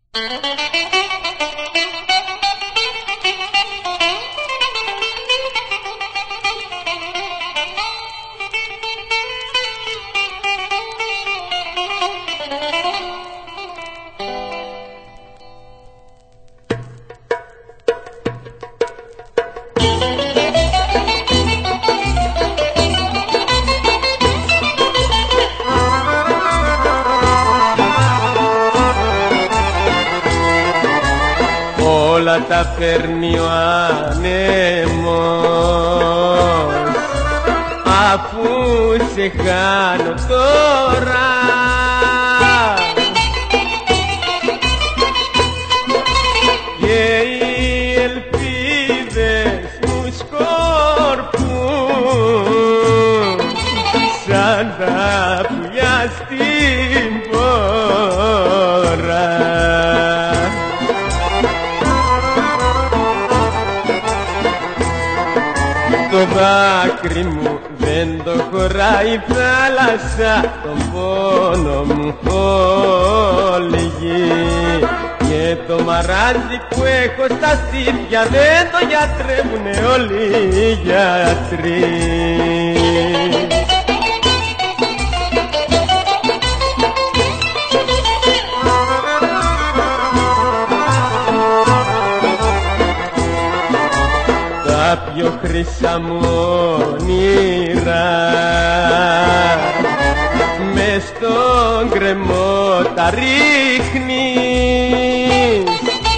Όλα τα φέρνει ο άνεμος, αφού σε χάνω τώρα. Και οι ελπίδες μου σκορπούν σαν τα πουλιά στην πόρα. Το δάκρυ μου δεν το χωράει η θάλασσα, τον πόνο μου όλη γη. Και το μαράζι που έχω στα στήθια δεν το γιατρεύουνε όλοι οι γιατροί. Τα πιο χρυσά μου όνειρα μες στον γκρεμό τα ρίχνεις.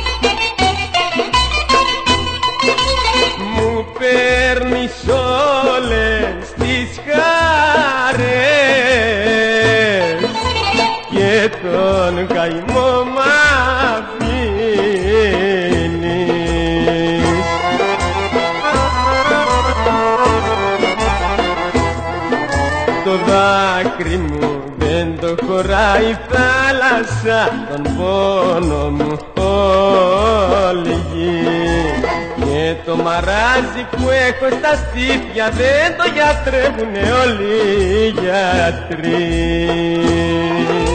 Μου παίρνεις όλες τις χαρές και τον καημό μ' αφήνεις. Το δάκρυ μου δεν το χωράει η θάλασσα, τον πόνο μου όλη γη. Και το μαράζι που έχω στα στήθια δεν το γιατρεύουνε όλοι οι γιατροί.